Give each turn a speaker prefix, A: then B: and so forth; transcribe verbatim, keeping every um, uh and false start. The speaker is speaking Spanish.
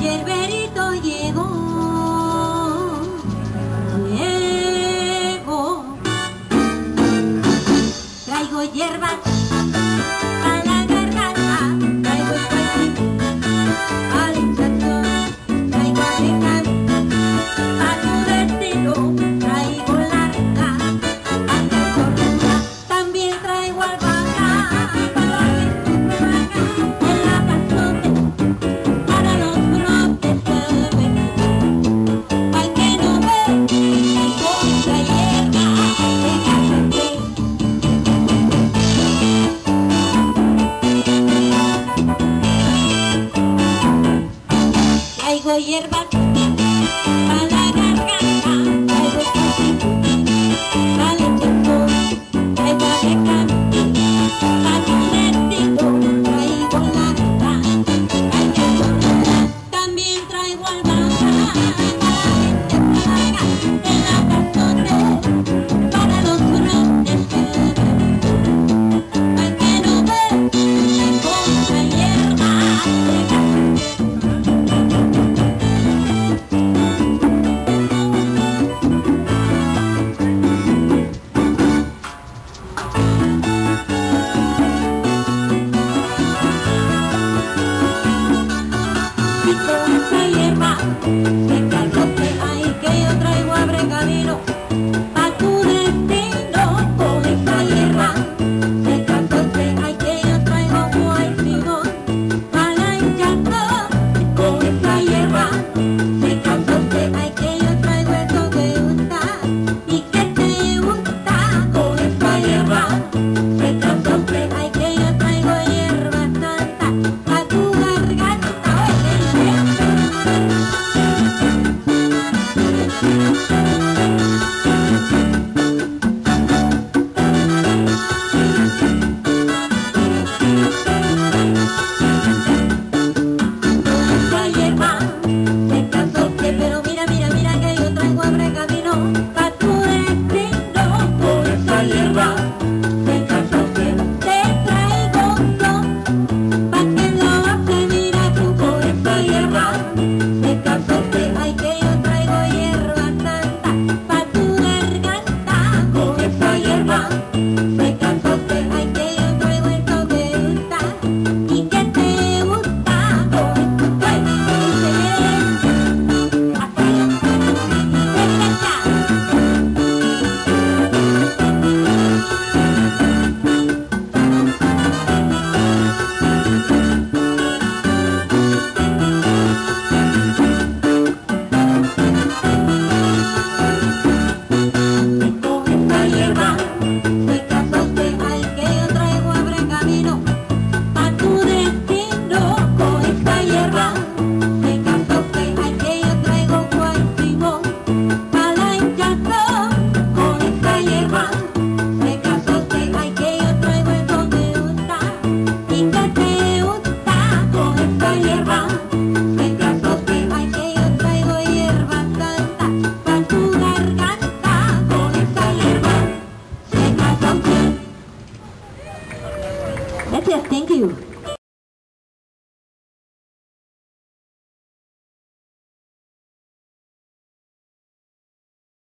A: hierberito llegó, llegó. Traigo hierba para la garganta, traigo cuerpo al interior, traigo abejas para tu destino, traigo larga hasta el tortura, también traigo albahaca para que tú me hagas en la pasote, para los brotes que ven. Hay que no ver contra hierba, déjate. Traigo hierba para la garganta, traigo cosito para el sector, traigo abeja para tu destino, traigo larga, traigo tortura, también traigo albahaca para gente flaca en la pasote, para los brotes que ven. Hay que no ver contra hierba, déjate. Y con esta hierba